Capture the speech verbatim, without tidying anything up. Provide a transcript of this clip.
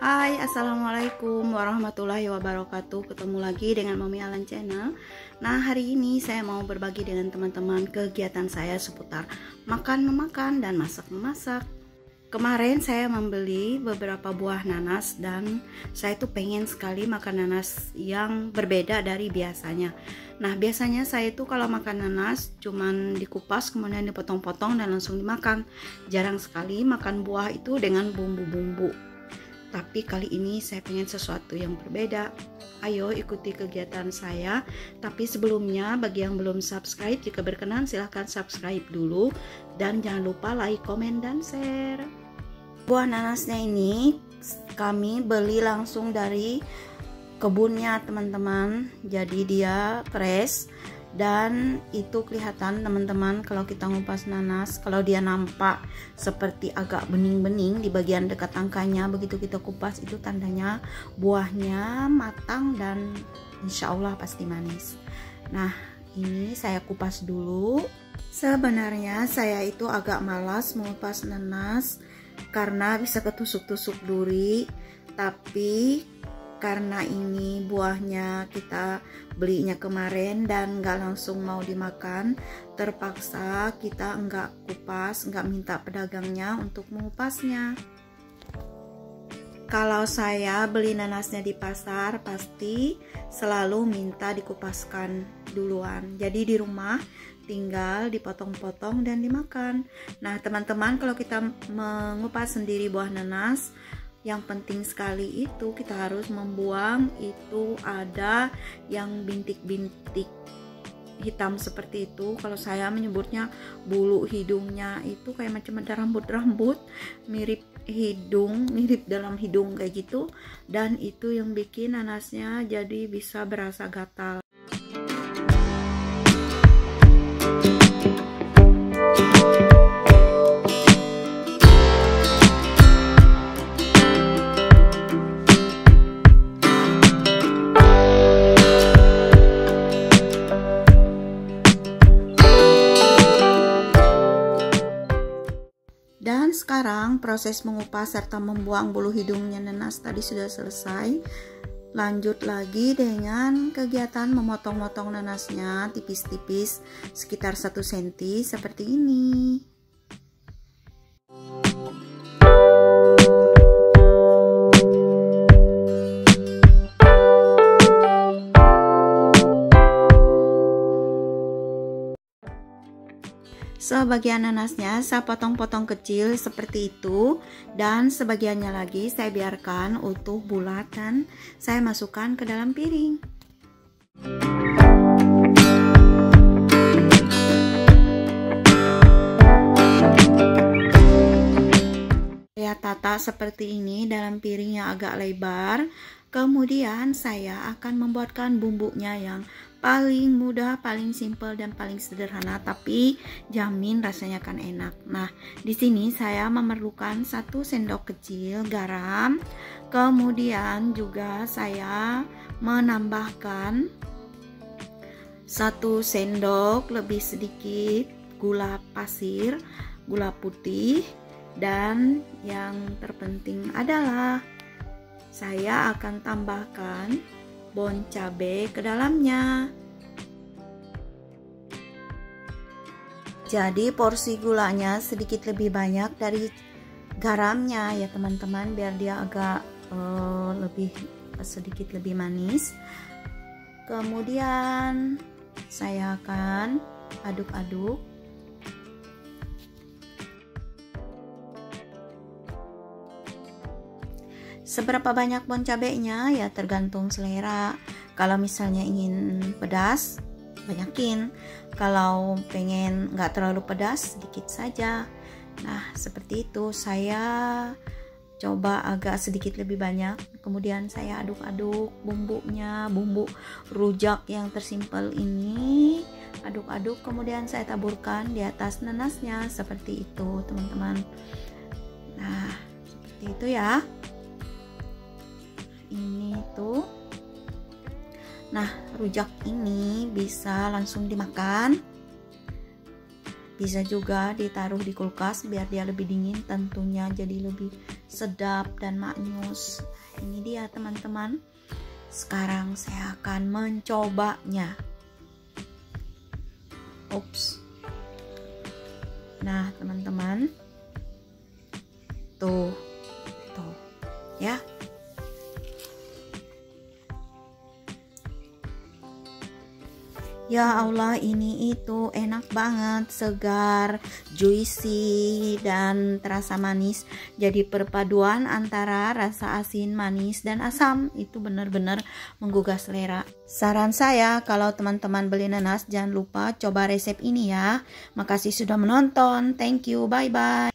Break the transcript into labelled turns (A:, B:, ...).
A: Hai, assalamualaikum warahmatullahi wabarakatuh. Ketemu lagi dengan Mami Alan Channel. Nah, hari ini saya mau berbagi dengan teman-teman kegiatan saya seputar makan memakan dan masak memasak. Kemarin saya membeli beberapa buah nanas dan saya tuh pengen sekali makan nanas yang berbeda dari biasanya. Nah, biasanya saya tuh kalau makan nanas cuman dikupas kemudian dipotong-potong dan langsung dimakan. Jarang sekali makan buah itu dengan bumbu-bumbu. Tapi kali ini saya pengen sesuatu yang berbeda. Ayo ikuti kegiatan saya. Tapi sebelumnya bagi yang belum subscribe, jika berkenan silahkan subscribe dulu. Dan jangan lupa like, komen, dan share. Buah nanasnya ini kami beli langsung dari kebunnya teman-teman. Jadi dia fresh. Dan itu kelihatan teman-teman kalau kita ngupas nanas, kalau dia nampak seperti agak bening-bening di bagian dekat tangkanya, begitu kita kupas itu tandanya buahnya matang dan insya Allah pasti manis. Nah, ini saya kupas dulu. Sebenarnya saya itu agak malas mengupas nanas karena bisa ketusuk-tusuk duri, tapi karena ini buahnya kita belinya kemarin dan nggak langsung mau dimakan, terpaksa kita nggak kupas, nggak minta pedagangnya untuk mengupasnya. Kalau saya beli nanasnya di pasar pasti selalu minta dikupaskan duluan. Jadi di rumah tinggal dipotong-potong dan dimakan. Nah teman-teman, kalau kita mengupas sendiri buah nanas, yang penting sekali itu kita harus membuang itu ada yang bintik-bintik hitam seperti itu. Kalau saya menyebutnya bulu hidungnya itu kayak macam ada rambut-rambut mirip hidung, mirip dalam hidung kayak gitu, dan itu yang bikin nanasnya jadi bisa berasa gatal. Dan sekarang proses mengupas serta membuang bulu hidungnya nanas tadi sudah selesai. Lanjut lagi dengan kegiatan memotong-motong nanasnya tipis-tipis sekitar satu sentimeter seperti ini. Sebagian nanasnya saya potong-potong kecil seperti itu, dan sebagiannya lagi saya biarkan utuh bulat dan saya masukkan ke dalam piring. Saya tata seperti ini dalam piring yang agak lebar. Kemudian saya akan membuatkan bumbunya yang paling mudah, paling simple dan paling sederhana, tapi jamin rasanya akan enak. Nah, di sini saya memerlukan satu sendok kecil garam. Kemudian juga saya menambahkan satu sendok lebih sedikit gula pasir, gula putih, dan yang terpenting adalah saya akan tambahkan bon cabai ke dalamnya. Jadi porsi gulanya sedikit lebih banyak dari garamnya ya teman-teman, biar dia agak uh, lebih sedikit lebih manis. Kemudian saya akan aduk-aduk. Seberapa banyak bon cabenya ya tergantung selera. Kalau misalnya ingin pedas, banyakin. Kalau pengen nggak terlalu pedas, sedikit saja. Nah seperti itu, saya coba agak sedikit lebih banyak. Kemudian saya aduk-aduk bumbunya, bumbu rujak yang tersimpel ini, aduk-aduk. Kemudian saya taburkan di atas nanasnya seperti itu teman-teman. Nah seperti itu ya. Ini tuh. Nah, rujak ini bisa langsung dimakan. Bisa juga ditaruh di kulkas biar dia lebih dingin tentunya, jadi lebih sedap dan maknyus. Ini dia teman-teman. Sekarang saya akan mencobanya. Ups. Nah teman-teman, tuh tuh ya. Ya Allah, ini itu enak banget, segar, juicy, dan terasa manis. Jadi perpaduan antara rasa asin, manis, dan asam itu benar-benar menggugah selera. Saran saya, kalau teman-teman beli nanas, jangan lupa coba resep ini ya. Makasih sudah menonton. Thank you. Bye-bye.